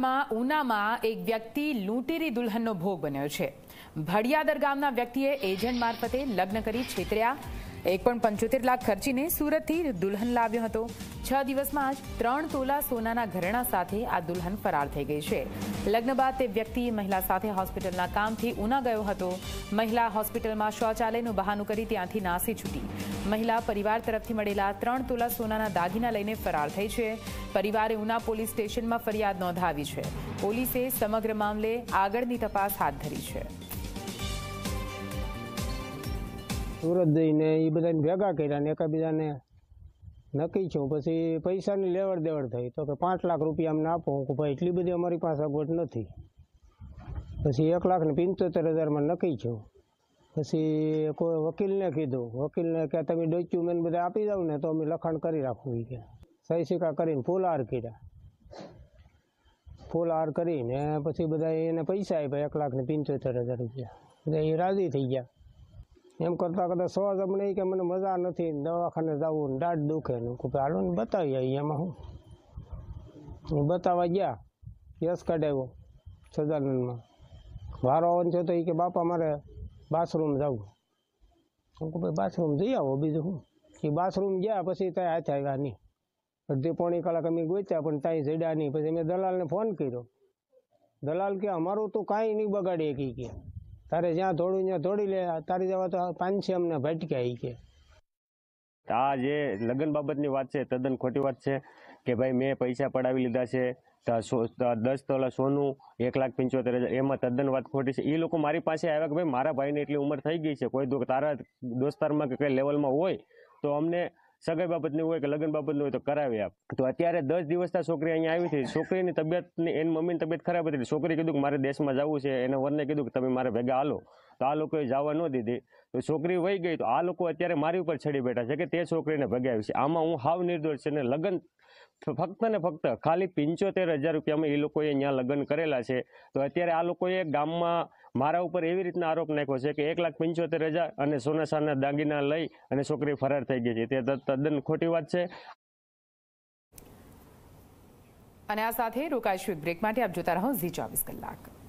ઉનામાં એક વ્યક્તિ લૂંટેરી દુલ્હનનો ભોગ બન્યો છે। ભડિયાદર ગામના વ્યક્તિએ એજન્ટ મારફતે લગ્ન કરી છેતર્યા। 1.75 લાખ ખર્ચીને સુરતથી દુલ્હન લાવ્યો હતો। 6 દિવસમાં જ 3 તોલા સોનાના ઘરેણા સાથે આ દુલ્હન ફરાર થઈ ગઈ છે। લગ્ન બાદ તે વ્યક્તિ મહિલા સાથે હોસ્પિટલના કામથી ઉના ગયો હતો। મહિલા હોસ્પિટલમાં શૌચાલયનું બહાનું કરી ત્યાંથી નાસી છૂટી। મહિલા પરિવાર તરફથી મળેલા 3 તોલા સોનાના દાગીના લઈને ફરાર થઈ છે। પરિવારે ઉના પોલીસ સ્ટેશનમાં ફરિયાદ નોંધાવી છે। પોલીસે સમગ્ર મામલે આગળની તપાસ હાથ ધરી છે। સુરત જઈને એ બધાને ભેગા કર્યા ને એકબીજાને નક્કી છું। પછી પૈસાની લેવડ દેવડ થઈ તો કે 5 લાખ રૂપિયા અમને આપો। હું ભાઈ એટલી બધી અમારી પાસે અગવડ નથી। પછી 1,75,000 નક્કી છું। પછી કોઈ વકીલને કીધું, વકીલને કે તમે ડોક્યુમેન્ટ બધા આપી જાવ ને તો અમે લખાણ કરી રાખવું કે સહી સિક્કા કરીને ફૂલહાર કર્યા। ફૂલહાર કરીને પછી બધા એને પૈસા આપ્યા 1,75,000 રૂપિયા। બધા એ રાજી થઈ ગયા। એમ કરતાં કરતાં સવાજ અમને કે મને મજા નથી, દવાખાને જવું, દાઢ દુખે ને હાલો ને બતાવી આવી। એમાં હું બતાવવા ગયા, કેસ કઢાવ્યો સદાનંદમાં। વારો આવવાનો છે તો એ કે બાપા મારે બાથરૂમ જવું। હું કહું ભાઈ બાથરૂમ જઈ આવો, બીજું શું। એ બાથરૂમ ગયા પછી ત્યાં હાથે આવ્યા નહીં। અડધી પોણી કલાક અમે ગોત્યા પણ ત્યાં જડ્યા નહીં। પછી મેં દલાલને ફોન કર્યો। દલાલ કે અમારું તો કાંઈ નહીં બગાડે કે તારે જ્યાં દોડું ત્યાં દોડી લે, તારી જવા તો 500 અમને ભટક્યા કે। આ જે લગ્ન બાબતની વાત છે તદ્દન ખોટી વાત છે કે ભાઈ મેં પૈસા પડાવી લીધા છે 10 તોલા સોનું 1,75,000 એમાં તદ્દન વાત ખોટી છે। એ લોકો મારી પાસે આવ્યા કે ભાઈ મારા ભાઈને એટલી ઉંમર થઈ ગઈ છે, કોઈ તારા દોસ્તારમાં કે કઈ લેવલમાં હોય તો અમને સગાઈ બાબતની હોય કે લગ્ન બાબતની હોય તો કરાવી આપ। તો અત્યારે 10 દિવસથી છોકરી અહીંયા આવી હતી। છોકરીની તબિયતની એની મમ્મીની તબિયત ખરાબ હતી। છોકરી કીધું કે મારે દેશમાં જવું છે, એને વરને કીધું કે તમે મારે ભેગા હાલો, તો આ લોકોએ જવા ન દીધી। તો છોકરી વહી ગઈ તો આ લોકો અત્યારે મારી ઉપર ચડી બેઠા છે કે તે છોકરીને ભગાવી છે। આમાં હું હાવ નિર્દોષ છે ને લગ્ન ફક્ત ને ફક્ત ખાલી 75,000 રૂપિયામાં એ લોકોએ અહીંયા લગ્ન કરેલા છે। તો અત્યારે આ લોકોએ ગામમાં મારા ઉપર એવી રીતના આરોપ નાખ્યો છે કે 1,75,000 અને સોના ચાંદીના દાગીના લઈ અને છોકરી ફરાર થઈ ગઈ છે, તે તદ્દન ખોટી વાત છે। અને આ સાથે રોકાઈશું બ્રેક માટે। આપ જોતા રહો ઝી 24 કલાક।